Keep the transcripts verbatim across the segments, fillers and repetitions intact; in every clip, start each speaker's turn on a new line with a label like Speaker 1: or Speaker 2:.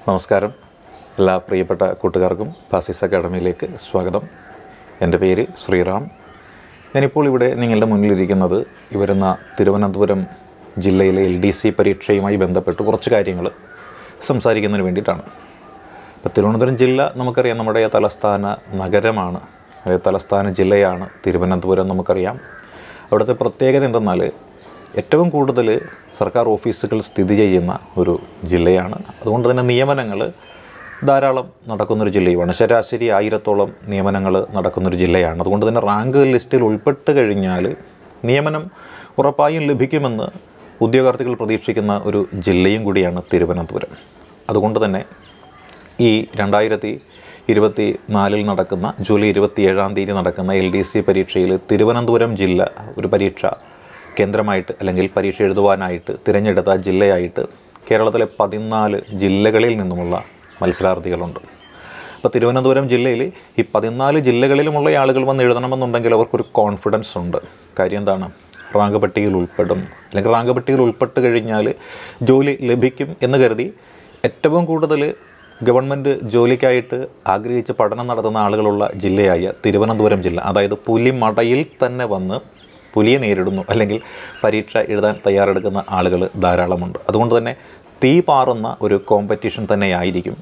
Speaker 1: നമസ്കാരം. എല്ലാ പ്രിയപ്പെട്ട കൂട്ടുകാർക്കും ഫാസിസ് അക്കാഡമിയിലേക്ക് സ്വാഗതം. എൻ്റെ പേര് ശ്രീറാം. ഞാനിപ്പോൾ ഇവിടെ നിങ്ങളുടെ മുന്നിലിരിക്കുന്നത് ഈ വരുന്ന തിരുവനന്തപുരം ജില്ലയിലെ എൽ ഡി സി പരീക്ഷയുമായി ബന്ധപ്പെട്ട് കുറച്ച് കാര്യങ്ങൾ സംസാരിക്കുന്നതിന് വേണ്ടിയിട്ടാണ്. ഇപ്പോൾ തിരുവനന്തപുരം ജില്ല നമുക്കറിയാം, നമ്മുടെ തലസ്ഥാന നഗരമാണ്, അതായത് തലസ്ഥാന ജില്ലയാണ് തിരുവനന്തപുരം. നമുക്കറിയാം അവിടുത്തെ പ്രത്യേകത എന്തെന്നാൽ ഏറ്റവും കൂടുതൽ സർക്കാർ ഓഫീസുകൾ സ്ഥിതി ചെയ്യുന്ന ഒരു ജില്ലയാണ്. അതുകൊണ്ട് തന്നെ നിയമനങ്ങൾ ധാരാളം നടക്കുന്നൊരു ജില്ലയുമാണ്. ശരാശരി ആയിരത്തോളം നിയമനങ്ങൾ നടക്കുന്നൊരു ജില്ലയാണ്. അതുകൊണ്ട് തന്നെ റാങ്ക് ലിസ്റ്റിൽ ഉൾപ്പെട്ട് കഴിഞ്ഞാൽ നിയമനം ഉറപ്പായും ലഭിക്കുമെന്ന് ഉദ്യോഗാർത്ഥികൾ പ്രതീക്ഷിക്കുന്ന ഒരു ജില്ലയും കൂടിയാണ് തിരുവനന്തപുരം. അതുകൊണ്ട് തന്നെ ഈ രണ്ടായിരത്തി ഇരുപത്തി നാലിൽ നടക്കുന്ന ജൂലൈ ഇരുപത്തി ഏഴാം തീയതി നടക്കുന്ന എൽ ഡി സി പരീക്ഷയിൽ തിരുവനന്തപുരം ജില്ല ഒരു പരീക്ഷ കേന്ദ്രമായിട്ട് അല്ലെങ്കിൽ പരീക്ഷ എഴുതുവാനായിട്ട് തിരഞ്ഞെടുത്ത ജില്ലയായിട്ട് കേരളത്തിലെ പതിനാല് ജില്ലകളിൽ നിന്നുമുള്ള മത്സരാർത്ഥികളുണ്ട്. അപ്പോൾ തിരുവനന്തപുരം ജില്ലയിൽ ഈ പതിനാല് ജില്ലകളിലുമുള്ള ആളുകൾ വന്ന് എഴുതണമെന്നുണ്ടെങ്കിൽ അവർക്കൊരു കോൺഫിഡൻസ് ഉണ്ട്. കാര്യം എന്താണ്? റാങ്ക് പട്ടികയിൽ ഉൾപ്പെടും, അല്ലെങ്കിൽ റാങ്ക് പട്ടികയിൽ ഉൾപ്പെട്ട് കഴിഞ്ഞാൽ ജോലി ലഭിക്കും എന്ന് കരുതി ഏറ്റവും കൂടുതൽ ഗവൺമെൻറ് ജോലിക്കായിട്ട് ആഗ്രഹിച്ച് പഠനം നടത്തുന്ന ആളുകളുള്ള ജില്ലയായ തിരുവനന്തപുരം ജില്ല, അതായത് പുലിമടയിൽ തന്നെ വന്ന് പുലിയെ നേരിടുന്നു അല്ലെങ്കിൽ പരീക്ഷ എഴുതാൻ തയ്യാറെടുക്കുന്ന ആളുകൾ ധാരാളമുണ്ട്. അതുകൊണ്ട് തന്നെ തീ പാറുന്ന ഒരു കോമ്പറ്റീഷൻ തന്നെയായിരിക്കും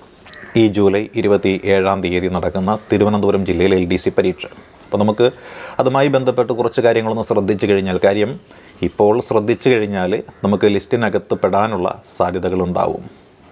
Speaker 1: ഈ ജൂലൈ ഇരുപത്തി ഏഴാം തീയതി നടക്കുന്ന തിരുവനന്തപുരം ജില്ലയിലെ എൽ ഡി സി പരീക്ഷ. അപ്പോൾ നമുക്ക് അതുമായി ബന്ധപ്പെട്ട് കുറച്ച് കാര്യങ്ങളൊന്ന് ശ്രദ്ധിച്ചു കഴിഞ്ഞാൽ, കാര്യം ഇപ്പോൾ ശ്രദ്ധിച്ചു കഴിഞ്ഞാൽ നമുക്ക് ലിസ്റ്റിനകത്ത് പെടാനുള്ള സാധ്യതകളുണ്ടാവും.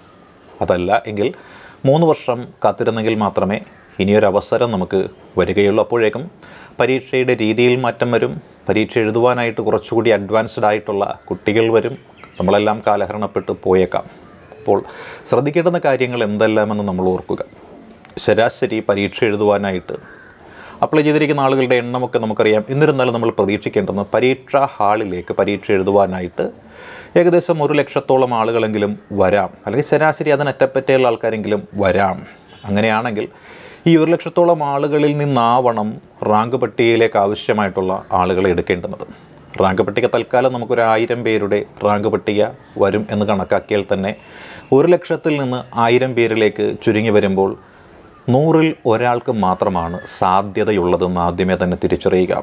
Speaker 1: അതല്ല എങ്കിൽ മൂന്ന് വർഷം കാത്തിരുന്നെങ്കിൽ മാത്രമേ ഇനിയൊരവസരം നമുക്ക് വരികയുള്ളൂ. അപ്പോഴേക്കും പരീക്ഷയുടെ രീതിയിൽ മാറ്റം വരും, പരീക്ഷ എഴുതുവാനായിട്ട് കുറച്ചുകൂടി അഡ്വാൻസ്ഡ് ആയിട്ടുള്ള കുട്ടികൾ വരും, നമ്മളെല്ലാം കാലഹരണപ്പെട്ട് പോയേക്കാം. അപ്പോൾ ശ്രദ്ധിക്കേണ്ടുന്ന കാര്യങ്ങൾ എന്തെല്ലാമെന്ന് നമ്മൾ ഓർക്കുക. ശരാശരി പരീക്ഷ എഴുതുവാനായിട്ട് അപ്ലൈ ചെയ്തിരിക്കുന്ന ആളുകളുടെ എണ്ണമൊക്കെ നമുക്കറിയാം. എന്നിരുന്നാലും നമ്മൾ പ്രതീക്ഷിക്കേണ്ടുന്ന പരീക്ഷാ ഹാളിലേക്ക് പരീക്ഷ എഴുതുവാനായിട്ട് ഏകദേശം ഒരു ലക്ഷത്തോളം ആളുകളെങ്കിലും വരാം, അല്ലെങ്കിൽ ശരാശരി അതിനറ്റപ്പറ്റയുള്ള ആൾക്കാരെങ്കിലും വരാം. അങ്ങനെയാണെങ്കിൽ ഈ ഒരു ലക്ഷത്തോളം ആളുകളിൽ നിന്നാവണം റാങ്ക് പട്ടികയിലേക്ക് ആവശ്യമായിട്ടുള്ള ആളുകളെ എടുക്കേണ്ടുന്നത്. റാങ്ക് പട്ടിക തൽക്കാലം നമുക്കൊരു ആയിരം പേരുടെ റാങ്ക് പട്ടിക വരും എന്ന് കണക്കാക്കിയാൽ തന്നെ ഒരു ലക്ഷത്തിൽ നിന്ന് ആയിരം പേരിലേക്ക് ചുരുങ്ങി വരുമ്പോൾ നൂറിൽ ഒരാൾക്ക് മാത്രമാണ് സാധ്യതയുള്ളതെന്ന് ആദ്യമേ തന്നെ തിരിച്ചറിയുക.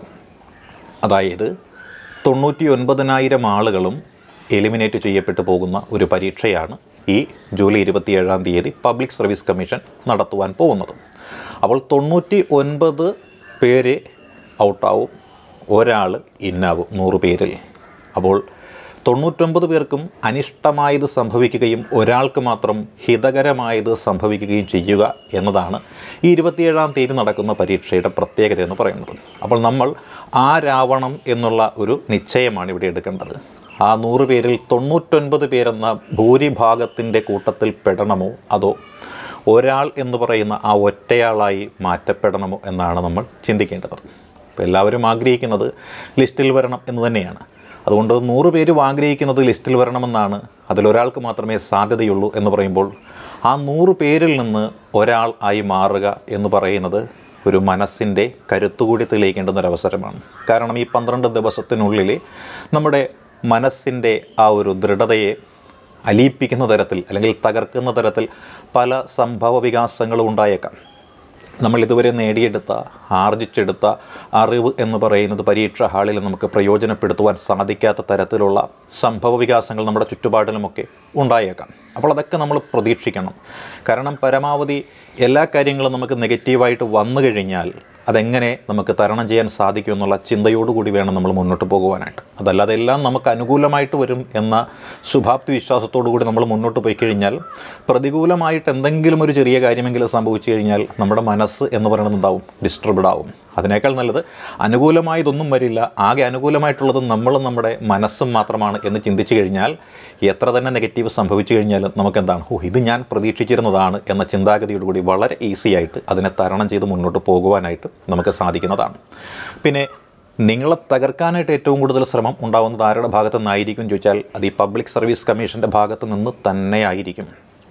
Speaker 1: അതായത് തൊണ്ണൂറ്റി ഒൻപതിനായിരം ആളുകളും എലിമിനേറ്റ് ചെയ്യപ്പെട്ടു പോകുന്ന ഒരു പരീക്ഷയാണ് ഈ ജൂലൈ ഇരുപത്തിയേഴാം തീയതി പബ്ലിക് സർവീസ് കമ്മീഷൻ നടത്തുവാൻ പോകുന്നത്. അപ്പോൾ തൊണ്ണൂറ്റി ഒൻപത് പേര് ഔട്ടാവും, ഒരാൾ ഇന്നാവും നൂറ് പേരിൽ. അപ്പോൾ തൊണ്ണൂറ്റൊമ്പത് പേർക്കും അനിഷ്ടമായത് സംഭവിക്കുകയും ഒരാൾക്ക് മാത്രം ഹിതകരമായത് സംഭവിക്കുകയും ചെയ്യുക എന്നതാണ് ഈ ഇരുപത്തിയേഴാം തീയതി നടക്കുന്ന പരീക്ഷയുടെ പ്രത്യേകത എന്ന് പറയുന്നത്. അപ്പോൾ നമ്മൾ ആരാവണം എന്നുള്ള ഒരു നിശ്ചയമാണ് ഇവിടെ എടുക്കേണ്ടത്. ആ നൂറ് പേരിൽ തൊണ്ണൂറ്റൊൻപത് പേരെന്ന ഭൂരിഭാഗത്തിൻ്റെ കൂട്ടത്തിൽ പെടണമോ അതോ ഒരാൾ എന്ന് പറയുന്ന ആ ഒറ്റയാളായി മാറ്റപ്പെടണമോ എന്നാണ് നമ്മൾ ചിന്തിക്കേണ്ടത്. അപ്പോൾ എല്ലാവരും ആഗ്രഹിക്കുന്നത് ലിസ്റ്റിൽ വരണം എന്ന് തന്നെയാണ്. അതുകൊണ്ട് നൂറ് പേരും ആഗ്രഹിക്കുന്നത് ലിസ്റ്റിൽ വരണമെന്നാണ്. അതിലൊരാൾക്ക് മാത്രമേ സാധ്യതയുള്ളൂ എന്ന് പറയുമ്പോൾ ആ നൂറ് പേരിൽ നിന്ന് ഒരാൾ ആയി മാറുക എന്ന് പറയുന്നത് ഒരു മനസ്സിൻ്റെ കരുത്തുകൂടി തെളിയിക്കേണ്ടുന്നൊരവസരമാണ്. കാരണം ഈ പന്ത്രണ്ട് ദിവസത്തിനുള്ളിൽ നമ്മുടെ മനസ്സിൻ്റെ ആ ഒരു ദൃഢതയെ അലിയിപ്പിക്കുന്ന തരത്തിൽ അല്ലെങ്കിൽ തകർക്കുന്ന തരത്തിൽ പല സംഭവ വികാസങ്ങളും ഉണ്ടായേക്കാം. നമ്മൾ ഇതുവരെ നേടിയെടുത്ത ആർജിച്ചെടുത്ത അറിവ് എന്ന് പറയുന്നത് പരീക്ഷാ ഹാളിൽ നമുക്ക് പ്രയോജനപ്പെടുത്തുവാൻ സാധിക്കാത്ത തരത്തിലുള്ള സംഭവ വികാസങ്ങൾ നമ്മുടെ ചുറ്റുപാടിലുമൊക്കെ ഉണ്ടായേക്കാം. അപ്പോൾ അതൊക്കെ നമ്മൾ പ്രതീക്ഷിക്കണം. കാരണം പരമാവധി എല്ലാ കാര്യങ്ങളും നമുക്ക് നെഗറ്റീവായിട്ട് വന്നു കഴിഞ്ഞാൽ അതെങ്ങനെ നമുക്ക് തരണം ചെയ്യാൻ സാധിക്കും എന്നുള്ള ചിന്തയോടുകൂടി വേണം നമ്മൾ മുന്നോട്ട് പോകുവാനായിട്ട്. അതല്ലാതെ എല്ലാം നമുക്ക് അനുകൂലമായിട്ട് വരും എന്ന ശുഭാപ്തി വിശ്വാസത്തോടു കൂടി നമ്മൾ മുന്നോട്ട് പോയി കഴിഞ്ഞാൽ പ്രതികൂലമായിട്ട് എന്തെങ്കിലും ഒരു ചെറിയ കാര്യമെങ്കിലും സംഭവിച്ചു കഴിഞ്ഞാൽ നമ്മുടെ മനസ്സ് എന്ന് പറയുന്നത് എന്താവും? ഡിസ്റ്റർബ്ഡ് ആവും. അതിനേക്കാൾ നല്ലത് അനുകൂലമായതൊന്നും വരില്ല, ആകെ അനുകൂലമായിട്ടുള്ളത് നമ്മളും നമ്മുടെ മനസ്സും മാത്രമാണ് എന്ന് ചിന്തിച്ചു കഴിഞ്ഞാൽ എത്ര തന്നെ നെഗറ്റീവ് സംഭവിച്ചു കഴിഞ്ഞാലും നമുക്കെന്താണ്, ഓ ഇത് ഞാൻ പ്രതീക്ഷിച്ചിരുന്നതാണ് എന്ന ചിന്താഗതിയോടുകൂടി വളരെ ഈസി ആയിട്ട് അതിനെ തരണം ചെയ്ത് മുന്നോട്ട് പോകുവാനായിട്ട് നമുക്ക് സാധിക്കുന്നതാണ്. പിന്നെ നിങ്ങളെ തകർക്കാനായിട്ട് ഏറ്റവും കൂടുതൽ ശ്രമം ഉണ്ടാകുന്നത് ആരുടെ ഭാഗത്തു നിന്നായിരിക്കും ചോദിച്ചാൽ അത് ഈ പബ്ലിക് സർവീസ് കമ്മീഷൻ്റെ ഭാഗത്തു നിന്ന് തന്നെയായിരിക്കും.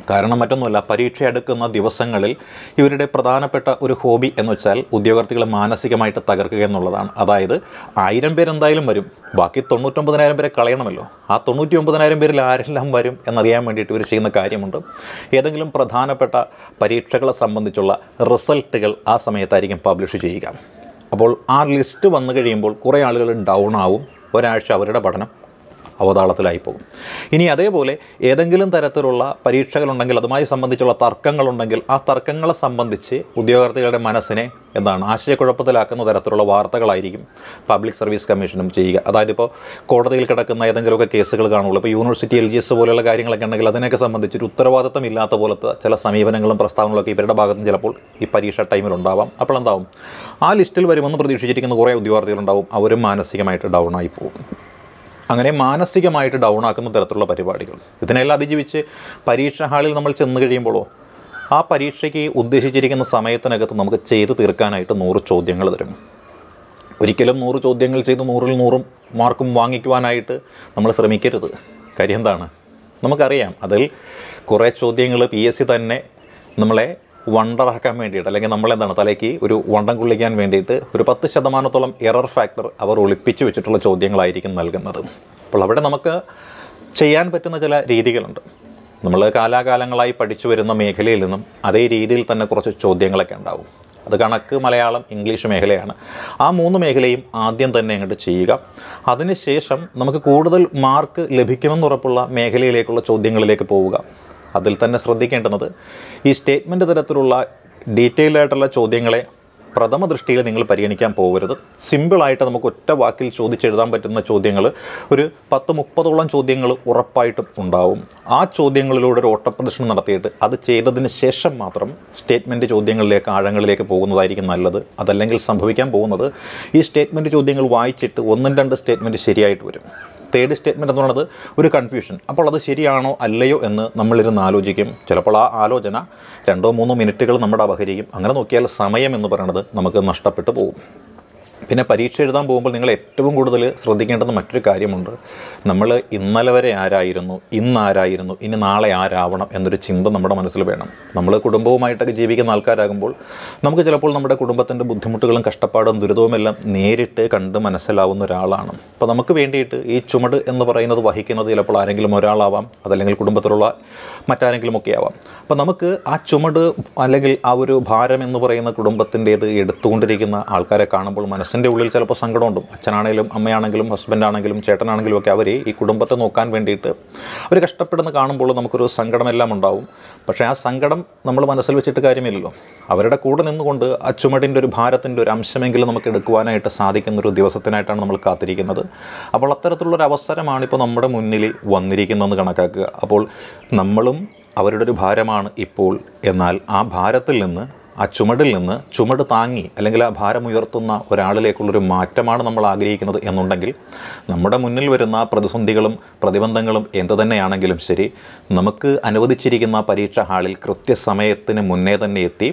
Speaker 1: കാരണം മറ്റൊന്നുമല്ല, പരീക്ഷ അടുക്കുന്ന ദിവസങ്ങളിൽ ഇവരുടെ പ്രധാനപ്പെട്ട ഒരു ഹോബി എന്ന് വെച്ചാൽ ഉദ്യോഗാർത്ഥികളെ മാനസികമായിട്ട് തകർക്കുക എന്നുള്ളതാണ്. അതായത് ആയിരം പേര് എന്തായാലും വരും, ബാക്കി തൊണ്ണൂറ്റൊമ്പതിനായിരം പേരെ കളയണമല്ലോ. ആ തൊണ്ണൂറ്റി ഒമ്പതിനായിരം പേരിൽ ആരെല്ലാം വരും എന്നറിയാൻ വേണ്ടിയിട്ട് ഇവർ ചെയ്യുന്ന കാര്യമുണ്ട്. ഏതെങ്കിലും പ്രധാനപ്പെട്ട പരീക്ഷകളെ സംബന്ധിച്ചുള്ള റിസൾട്ടുകൾ ആ സമയത്തായിരിക്കും പബ്ലിഷ് ചെയ്യുക. അപ്പോൾ ആ ലിസ്റ്റ് വന്നു കഴിയുമ്പോൾ കുറേ ആളുകൾ ഡൗൺ ആവും, ഒരാഴ്ച അവരുടെ പഠനം അവതാളത്തിലായി പോകും. ഇനി അതേപോലെ ഏതെങ്കിലും തരത്തിലുള്ള പരീക്ഷകളുണ്ടെങ്കിൽ, അതുമായി സംബന്ധിച്ചുള്ള തർക്കങ്ങളുണ്ടെങ്കിൽ, ആ തർക്കങ്ങളെ സംബന്ധിച്ച് ഉദ്യോഗാർത്ഥികളുടെ മനസ്സിനെ എന്താണ് ആശയക്കുഴപ്പത്തിലാക്കുന്ന തരത്തിലുള്ള വാർത്തകളായിരിക്കും പബ്ലിക് സർവീസ് കമ്മീഷനും ചെയ്യുക. അതായത് ഇപ്പോൾ കോടതിയിൽ കിടക്കുന്ന ഏതെങ്കിലുമൊക്കെ കേസുകൾ കാണുള്ളൂ. ഇപ്പോൾ യൂണിവേഴ്സിറ്റി എൽ ജി എസ് പോലെയുള്ള കാര്യങ്ങളൊക്കെ ഉണ്ടെങ്കിൽ അതിനെയൊക്കെ സംബന്ധിച്ചൊരു ഉത്തരവാദിത്തം ഇല്ലാത്ത പോലത്തെ ചില സമീപനങ്ങളും പ്രസ്താവനകളൊക്കെ ഇവരുടെ ഭാഗത്തും ചിലപ്പോൾ ഈ പരീക്ഷ ടൈമിൽ ഉണ്ടാവാം. അപ്പോൾ എന്താവും, ആ ലിസ്റ്റിൽ വരുമെന്ന് പ്രതീക്ഷിച്ചിരിക്കുന്ന കുറേ ഉദ്യോഗാർത്ഥികളുണ്ടാവും, അവരും മാനസികമായിട്ട് ഡൗൺ ആയി പോകും. അങ്ങനെ മാനസികമായിട്ട് ഡൗൺ ആക്കുന്ന തരത്തിലുള്ള പരിപാടികൾ, ഇതിനെല്ലാം അതിജീവിച്ച് പരീക്ഷാ ഹാളിൽ നമ്മൾ ചെന്ന് കഴിയുമ്പോഴോ ആ പരീക്ഷയ്ക്ക് ഉദ്ദേശിച്ചിരിക്കുന്ന സമയത്തിനകത്ത് നമുക്ക് ചെയ്ത് തീർക്കാനായിട്ട് നൂറ് ചോദ്യങ്ങൾ തരും. ഒരിക്കലും നൂറ് ചോദ്യങ്ങൾ ചെയ്ത് നൂറിൽ നൂറും മാർക്കും വാങ്ങിക്കുവാനായിട്ട് നമ്മൾ ശ്രമിക്കരുത്. കാര്യം എന്താണ്, നമുക്കറിയാം അതിൽ കുറേ ചോദ്യങ്ങൾ പി എസ് സി തന്നെ നമ്മളെ വണ്ടറാക്കാൻ വേണ്ടിയിട്ട്, അല്ലെങ്കിൽ നമ്മളെന്താണ് തലയ്ക്ക് ഒരു വണ്ടം കൊള്ളിക്കാൻ വേണ്ടിയിട്ട് ഒരു പത്ത് ശതമാനത്തോളം എറർ ഫാക്ടർ അവർ ഒളിപ്പിച്ച് വെച്ചിട്ടുള്ള ചോദ്യങ്ങളായിരിക്കും നൽകുന്നത്. അപ്പോൾ അവിടെ നമുക്ക് ചെയ്യാൻ പറ്റുന്ന ചില രീതികളുണ്ട്. നമ്മൾ കാലാകാലങ്ങളായി പഠിച്ചു വരുന്ന മേഖലയിൽ നിന്നും അതേ രീതിയിൽ തന്നെ കുറച്ച് ചോദ്യങ്ങളൊക്കെ ഉണ്ടാവും. അത് കണക്ക്, മലയാളം, ഇംഗ്ലീഷ് മേഖലയാണ്. ആ മൂന്ന് മേഖലയും ആദ്യം തന്നെ അങ്ങോട്ട് ചെയ്യുക. അതിനുശേഷം നമുക്ക് കൂടുതൽ മാർക്ക് ലഭിക്കുമെന്നുറപ്പുള്ള മേഖലയിലേക്കുള്ള ചോദ്യങ്ങളിലേക്ക് പോവുക. അതിൽ തന്നെ ശ്രദ്ധിക്കേണ്ടുന്നത് ഈ സ്റ്റേറ്റ്മെൻറ്റ് തരത്തിലുള്ള ഡീറ്റെയിൽഡ് ആയിട്ടുള്ള ചോദ്യങ്ങളെ പ്രഥമ ദൃഷ്ടിയിൽ നിങ്ങൾ പരിഗണിക്കാൻ പോകരുത്. സിമ്പിളായിട്ട് നമുക്ക് ഒറ്റ വാക്കിൽ ചോദിച്ചെഴുതാൻ പറ്റുന്ന ചോദ്യങ്ങൾ ഒരു പത്ത് മുപ്പതോളം ചോദ്യങ്ങൾ ഉറപ്പായിട്ടും ഉണ്ടാവും. ആ ചോദ്യങ്ങളിലൂടെ ഒരു ഓട്ടപ്രദർശനം നടത്തിയിട്ട് അത് ചെയ്തതിന് ശേഷം മാത്രം സ്റ്റേറ്റ്മെൻറ്റ് ചോദ്യങ്ങളിലേക്ക് ആഴങ്ങളിലേക്ക് പോകുന്നതായിരിക്കും നല്ലത്. അതല്ലെങ്കിൽ സംഭവിക്കാൻ പോകുന്നത് ഈ സ്റ്റേറ്റ്മെൻറ്റ് ചോദ്യങ്ങൾ വായിച്ചിട്ട് ഒന്നും രണ്ട് സ്റ്റേറ്റ്മെൻറ്റ് ശരിയായിട്ട് വരും. തേർഡ് സ്റ്റേറ്റ്മെൻറ്റ് എന്ന് പറയുന്നത് ഒരു കൺഫ്യൂഷൻ. അപ്പോൾ അത് ശരിയാണോ അല്ലയോ എന്ന് നമ്മളിരുന്ന് ആലോചിക്കും. ചിലപ്പോൾ ആ ആലോചന രണ്ടോ മൂന്നോ മിനിറ്റുകൾ നമ്മുടെ അപഹരിക്കും. അങ്ങനെ നോക്കിയാൽ സമയം എന്ന് പറയുന്നത് നമുക്ക് നഷ്ടപ്പെട്ടു പോകും. പിന്നെ പരീക്ഷ എഴുതാൻ പോകുമ്പോൾ നിങ്ങൾ ഏറ്റവും കൂടുതൽ ശ്രദ്ധിക്കേണ്ടുന്ന മറ്റൊരു കാര്യമുണ്ട്. നമ്മൾ ഇന്നലെ വരെ ആരായിരുന്നു, ഇന്നാരായിരുന്നു, ഇനി നാളെ ആരാവണം എന്നൊരു ചിന്ത നമ്മുടെ മനസ്സിൽ വേണം. നമ്മൾ കുടുംബവുമായിട്ടൊക്കെ ജീവിക്കുന്ന ആൾക്കാരാകുമ്പോൾ നമുക്ക് ചിലപ്പോൾ നമ്മുടെ കുടുംബത്തിൻ്റെ ബുദ്ധിമുട്ടുകളും കഷ്ടപ്പാടും ദുരിതവുമെല്ലാം നേരിട്ട് കണ്ട് മനസ്സിലാവുന്ന ഒരാളാണ്. അപ്പോൾ നമുക്ക് വേണ്ടിയിട്ട് ഈ ചുമട് എന്ന് പറയുന്നത് വഹിക്കുന്നത് ചിലപ്പോൾ ആരെങ്കിലും ഒരാളാവാം, അതല്ലെങ്കിൽ കുടുംബത്തിലുള്ള മറ്റാരെങ്കിലും ഒക്കെ ആവാം. അപ്പോൾ നമുക്ക് ആ ചുമട് അല്ലെങ്കിൽ ആ ഒരു ഭാരം എന്ന് പറയുന്ന കുടുംബത്തിൻ്റേത് എടുത്തുകൊണ്ടിരിക്കുന്ന ആൾക്കാരെ കാണുമ്പോൾ മനസ്സിൻ്റെ ഉള്ളിൽ ചിലപ്പോൾ സങ്കടമുണ്ടും. അച്ഛനാണെങ്കിലും അമ്മയാണെങ്കിലും ഹസ്ബൻഡാണെങ്കിലും ചേട്ടനാണെങ്കിലും ഒക്കെ അവർ ഈ കുടുംബത്തെ നോക്കാൻ വേണ്ടിയിട്ട് അവർ കഷ്ടപ്പെടുന്ന കാണുമ്പോൾ നമുക്കൊരു സങ്കടമെല്ലാം ഉണ്ടാവും. പക്ഷേ ആ സങ്കടം നമ്മൾ മനസ്സിൽ വെച്ചിട്ട് കാര്യമില്ലല്ലോ. അവരുടെ കൂടെ നിന്നുകൊണ്ട് ആ ചുമടിൻ്റെ ഒരു ഭാരത്തിൻ്റെ ഒരു അംശമെങ്കിലും നമുക്ക് എടുക്കുവാനായിട്ട് സാധിക്കുന്നൊരു ദിവസത്തിനായിട്ടാണ് നമ്മൾ കാത്തിരിക്കുന്നത്. അപ്പോൾ അത്തരത്തിലുള്ളൊരു അവസരമാണ് ഇപ്പോൾ നമ്മുടെ മുന്നിൽ വന്നിരിക്കുന്നതെന്ന് കണക്കാക്കുക. അപ്പോൾ നമ്മളും അവരുടെ ഒരു ഭാരമാണ് ഇപ്പോൾ. എന്നാൽ ആ ഭാരത്തിൽ നിന്ന്, ആ ചുമടിൽ നിന്ന് ചുമട് താങ്ങി അല്ലെങ്കിൽ ആ ഭാരം ഉയർത്തുന്ന ഒരാളിലേക്കുള്ളൊരു മാറ്റമാണ് നമ്മൾ ആഗ്രഹിക്കുന്നത് എന്നുണ്ടെങ്കിൽ നമ്മുടെ മുന്നിൽ വരുന്ന പ്രതിസന്ധികളും പ്രതിബന്ധങ്ങളും എന്ത് തന്നെയാണെങ്കിലും ശരി, നമുക്ക് അനുവദിച്ചിരിക്കുന്ന പരീക്ഷാ ഹാളിൽ കൃത്യസമയത്തിന് മുന്നേ തന്നെ എത്തി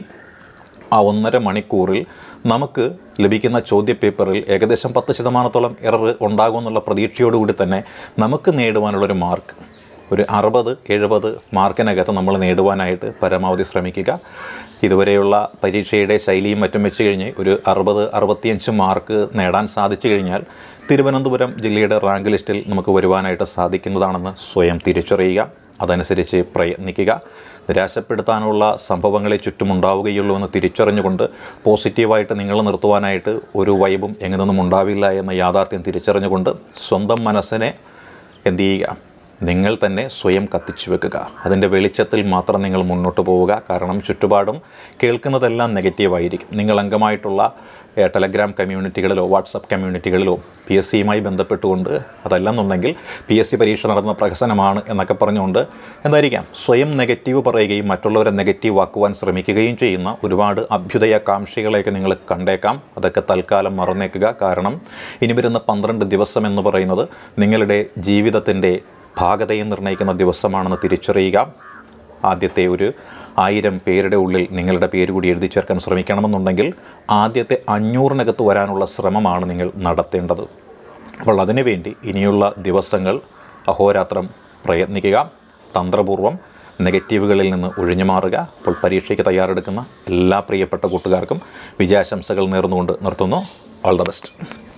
Speaker 1: ആ ഒന്നര മണിക്കൂറിൽ നമുക്ക് ലഭിക്കുന്ന ചോദ്യപേപ്പറിൽ ഏകദേശം പത്ത് ശതമാനത്തോളം എറർ ഉണ്ടാകുമെന്നുള്ള പ്രതീക്ഷയോടുകൂടി തന്നെ നമുക്ക് നേടുവാനുള്ളൊരു മാർക്ക് ഒരു അറുപത് എഴുപത് മാർക്കിനകത്ത് നമ്മൾ നേടുവാനായിട്ട് പരമാവധി ശ്രമിക്കുക. ഇതുവരെയുള്ള പരീക്ഷയുടെ ശൈലിയും മറ്റും വെച്ച് കഴിഞ്ഞ് ഒരു അറുപത് അറുപത്തിയഞ്ച് മാർക്ക് നേടാൻ സാധിച്ചു കഴിഞ്ഞാൽ തിരുവനന്തപുരം ജില്ലയുടെ റാങ്ക് ലിസ്റ്റിൽ നമുക്ക് വരുവാനായിട്ട് സാധിക്കുന്നതാണെന്ന് സ്വയം തിരിച്ചറിയുക. അതനുസരിച്ച് പ്രയത്നിക്കുക. നിരാശപ്പെടുത്താനുള്ള സംഭവങ്ങളെ ചുറ്റുമുണ്ടാവുകയുള്ളൂ എന്ന് തിരിച്ചറിഞ്ഞുകൊണ്ട് പോസിറ്റീവായിട്ട് നിങ്ങൾ നിർത്തുവാനായിട്ട് ഒരു വൈബും എങ്ങനെയൊന്നും ഉണ്ടാവില്ല എന്ന യാഥാർത്ഥ്യം തിരിച്ചറിഞ്ഞുകൊണ്ട് സ്വന്തം മനസ്സിനെ എന്ത് ചെയ്യുക, നിങ്ങൾ തന്നെ സ്വയം കത്തിച്ചു വെക്കുക. അതിൻ്റെ വെളിച്ചത്തിൽ മാത്രം നിങ്ങൾ മുന്നോട്ട് പോവുക. കാരണം ചുറ്റുപാടും കേൾക്കുന്നതെല്ലാം നെഗറ്റീവായിരിക്കും. നിങ്ങൾ അംഗമായിട്ടുള്ള ടെലഗ്രാം കമ്മ്യൂണിറ്റികളിലോ വാട്സപ്പ് കമ്മ്യൂണിറ്റികളിലോ പി എസ് സിയുമായി ബന്ധപ്പെട്ടുകൊണ്ട് അതല്ലെന്നുണ്ടെങ്കിൽ പി എസ് സി പരീക്ഷ നടന്ന പ്രഹസനമാണ് എന്നൊക്കെ പറഞ്ഞുകൊണ്ട് എന്തായിരിക്കാം സ്വയം നെഗറ്റീവ് പറയുകയും മറ്റുള്ളവരെ നെഗറ്റീവ് ആക്കുവാൻ ശ്രമിക്കുകയും ചെയ്യുന്ന ഒരുപാട് അഭ്യുദയകാംക്ഷികളെയൊക്കെ നിങ്ങൾ കണ്ടേക്കാം. അതൊക്കെ തൽക്കാലം മറന്നേക്കുക. കാരണം ഇനി വരുന്ന പന്ത്രണ്ട് ദിവസം എന്ന് പറയുന്നത് നിങ്ങളുടെ ജീവിതത്തിൻ്റെ ഭാഗതയെ നിർണ്ണയിക്കുന്ന ദിവസമാണെന്ന് തിരിച്ചറിയുക. ആദ്യത്തെ ഒരു ആയിരം പേരുടെ ഉള്ളിൽ നിങ്ങളുടെ പേര് കൂടി എഴുതി ചേർക്കാൻ ശ്രമിക്കണമെന്നുണ്ടെങ്കിൽ ആദ്യത്തെ അഞ്ഞൂറിനകത്ത് വരാനുള്ള ശ്രമമാണ് നിങ്ങൾ നടത്തേണ്ടത്. അപ്പോൾ അതിനുവേണ്ടി ഇനിയുള്ള ദിവസങ്ങൾ അഹോരാത്രം പ്രയത്നിക്കുക. തന്ത്രപൂർവ്വം നെഗറ്റീവുകളിൽ നിന്ന് ഒഴിഞ്ഞു മാറുക. അപ്പോൾ പരീക്ഷയ്ക്ക് തയ്യാറെടുക്കുന്ന എല്ലാ പ്രിയപ്പെട്ട കൂട്ടുകാർക്കും വിജയാശംസകൾ നേർന്നുകൊണ്ട് നിർത്തുന്നു. All the best.